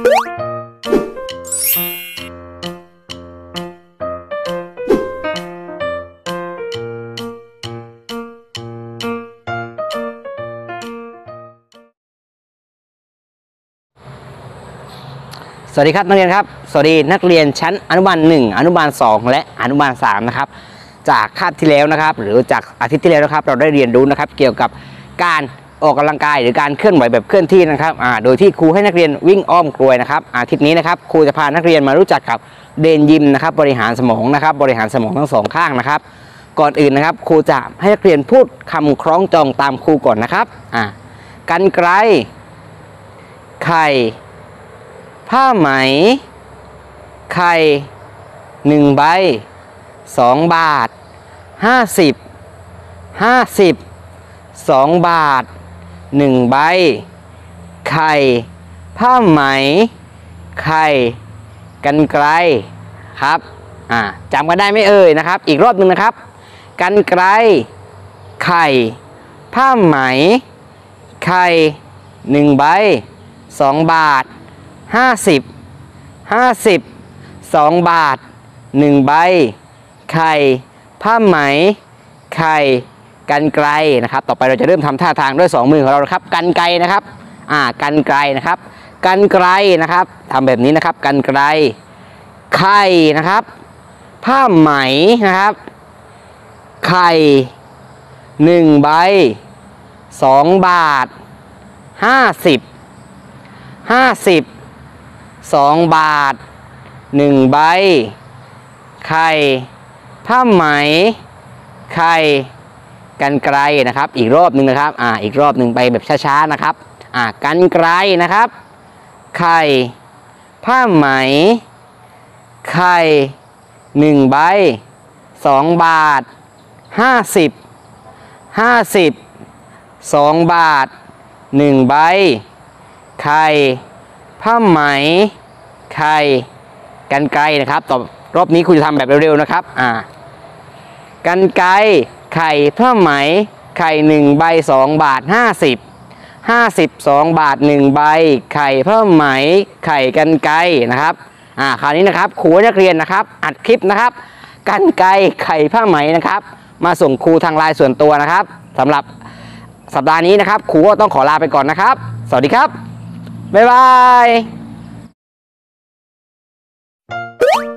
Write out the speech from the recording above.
สวัสดีครับนักเรียนครับสวัสดีนักเรียนชั้นอนุบาล1อนุบาล2และอนุบาล3นะครับจากคาบที่แล้วนะครับหรือจากอาทิตย์ที่แล้วนะครับเราได้เรียนรู้นะครับเกี่ยวกับการออกกำลังกายหรือการเคลื่อนไหวแบบเคลื่อนที่นะครับโดยที่ครูให้นักเรียนวิ่งอ้อมกลวยนะครับอาทิตย์นี้นะครับครูจะพานักเรียนมารู้จักกับเดินยิมนะครับบริหารสมองนะครับบริหารสมองทั้งสองข้างนะครับก่อนอื่นนะครับครูจะให้นักเรียนพูดคำคล้องจองตามครูก่อนนะครับกรรไกรไข่ผ้าไหมไข่1 ใบ2 บาท50 2 บาท1 ใบไข่ผ้าไหมไข่กรรไกรครับจำกันได้ไหมเอ่ยนะครับอีกรอบหนึ่งนะครับกรรไกรไข่ผ้าไหมไข่1 ใบ2 บาท50 2 บาท1 ใบไข่ผ้าไหมไข่กรรไกรนะครับต่อไปเราจะเริ่มทำท่าทางด้วย2 มือของเรานะครับกรรไกรนะครับกรรไกรนะครับกรรไกรนะครับทำแบบนี้นะครับกรรไกรไข่นะครับผ้าไหมนะครับไข่1 ใบ2 บาท50 2 บาท1 ใบไข่ผ้าไหมไข่กรรไกรนะครับอีกรอบหนึ่งนะครับอีกรอบหนึ่งไปแบบช้าๆนะครับกรรไกรนะครับไข่ผ้าไหมไข่1 ใบ2 บาท50 2 บาท1 ใบไข่ผ้าไหมไข่กรรไกรนะครับต่อรอบนี้คุณจะทำแบบเร็วๆนะครับกรรไกรไข่ผ้าไหมไข่1 ใบ2 บาท50 2 บาท1 ใบไข่ผ้าไหมไข่กรรไกรนะครับคราวนี้นะครับครูนักเรียนนะครับอัดคลิปนะครับกรรไกรไข่ผ้าไหมนะครับมาส่งครูทางไลน์ส่วนตัวนะครับสำหรับสัปดาห์นี้นะครับครูก็ต้องขอลาไปก่อนนะครับสวัสดีครับบ๊ายบาย